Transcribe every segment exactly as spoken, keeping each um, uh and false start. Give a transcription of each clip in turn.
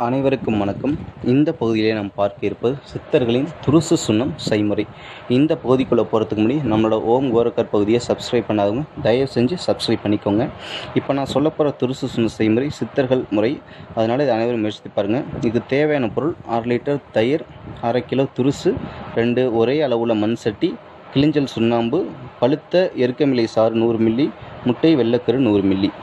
அனைவருக்கும் வணக்கம். இந்த பகுதியிலே நாம் பார்க்க இருப்பது சித்தர்களின் துருசு சுண்ணம் செய்முறை. இந்த பகுதிக்குள்ளே போகிறதுக்கு முன்னாடி நம்மளோட ஓம் கோரக்கர் பகுதியை சப்ஸ்கிரைப் பண்ணாதவங்க தயவு செஞ்சு சப்ஸ்கிரைப் பண்ணிக்கோங்க. இப்போ நான் சொல்ல போகிற துருசு சுண்ணம் செய்முறை சித்தர்கள் முறை, அதனால் இது அனைவரும் முயற்சி பாருங்கள். இதுக்கு தேவையான பொருள் அரை லிட்டர் தயிர், அரை கிலோ துருசு, ரெண்டு ஒரே அளவுள்ள மண் சட்டி, கிளிஞ்சல் சுண்ணாம்பு, பழுத்த எருக்கமிலை சாறு நூறு மில்லி, முட்டை வெள்ளைக்கரு நூறு மில்லி.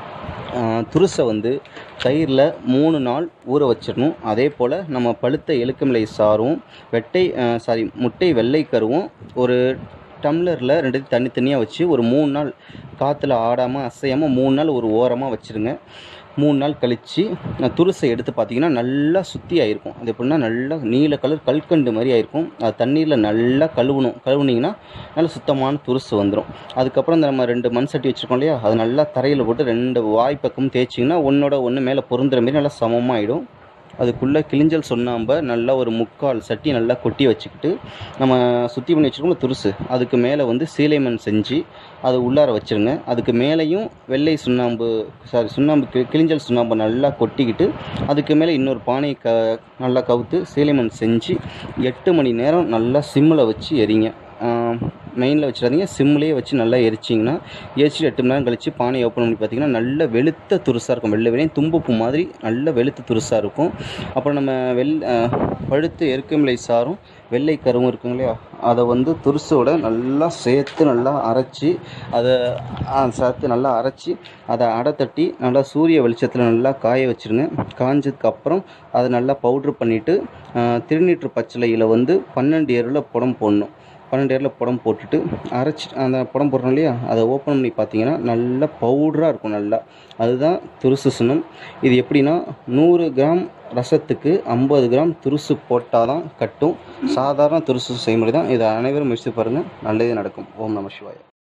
துருசை வந்து தயிரில் மூணு நாள் ஊற வச்சிடணும். அதே போல் நம்ம பழுத்த எலுக்கமிலை சாரும் வெட்டை சாரி முட்டை வெள்ளை கருவும் ஒரு டம்ளரில் ரெண்டு தனித்தனியாக வச்சு ஒரு மூணு நாள் காற்றுல ஆடாமல் அசையாமல் மூணு நாள் ஒரு ஓரமாக வச்சுருங்க. மூணு நாள் கழித்து துருசை எடுத்து பார்த்திங்கன்னா நல்லா சுற்றி ஆகிருக்கும். அது எப்படின்னா நல்லா நீல கலர் கல்கண்டு மாதிரி ஆகிருக்கும். அது தண்ணீரில் நல்லா கழுவணும். கழுவுனிங்கன்னா நல்லா சுத்தமான துருசு வந்துடும். அதுக்கப்புறம் இந்த நம்ம ரெண்டு மண் சட்டி வச்சுருக்கோம் இல்லையா, அது நல்லா தரையில் போட்டு ரெண்டு வாய் பக்கமும் தேய்ச்சிங்கன்னா ஒன்றோட ஒன்று மேலே பொருந்துற மாரி நல்லா சமமாகிடும். அதுக்குள்ளே கிளிஞ்சல் சுண்ணாம்பை நல்லா ஒரு முக்கால் சட்டி நல்லா கொட்டி வச்சுக்கிட்டு நம்ம சுற்றி பண்ணி வச்சுருக்கோம் துருசு, அதுக்கு மேலே வந்து சீலை மண் செஞ்சு அது உள்ளார வச்சுருங்க. அதுக்கு மேலேயும் வெள்ளை சுண்ணாம்பு சாரி சுண்ணாம்பு கிளிஞ்சல் சுண்ணாம்பை நல்லா கொட்டிக்கிட்டு அதுக்கு மேலே இன்னொரு பானையை க நல்லா கவுத்து சீலை மண் செஞ்சு எட்டு மணி நேரம் நல்லா சிம்மில் வச்சு எரிங்க. மெயினில் வச்சிடாதீங்க, சிம்லேயே வச்சு நல்லா எரிச்சிங்கன்னா எரிச்சிட்டு எட்டு மணி நேரம் கழித்து பானையை ஓப்பன் பண்ணி பார்த்திங்கன்னா நல்ல வெளுத்த துருசாக இருக்கும். வெள்ளை வெளியே தும்புப்பு மாதிரி நல்ல வெளுத்த துருசாக இருக்கும். அப்புறம் நம்ம வெள் பழுத்து எருக்கமிலை சாரும் வெள்ளை கருவும் இருக்குங்க இல்லையா, அதை வந்து துருசோட நல்லா சேர்த்து நல்லா அரைச்சி அதை சேர்த்து நல்லா அரைச்சி அதை அடை தட்டி நல்லா சூரிய வெளிச்சத்தில் நல்லா காய வச்சுருங்க. காஞ்சதுக்கப்புறம் அதை நல்லா பவுட்ரு பண்ணிவிட்டு திருநீற்று பச்சிலையில் வந்து பன்னெண்டு ஏரில் புடம் போடணும். பன்னெண்டு ஏரில் புடம் போட்டுட்டு அரைச்சி அந்த புடம் போடுறோம் இல்லையா, அதை ஓப்பன் பண்ணி பார்த்தீங்கன்னா நல்லா பவுடராக இருக்கும். நல்லா அதுதான் துருசு சுண்ணம். இது எப்படின்னா நூறு கிராம் ரசத்துக்கு ஐம்பது கிராம் துருசு போட்டால் தான் கட்டும். சாதாரண துருசு செய்முறை தான். இதை அனைவரும் முயற்சி பாருங்கள், நல்லதே நடக்கும். ஓம் நம சிவாய.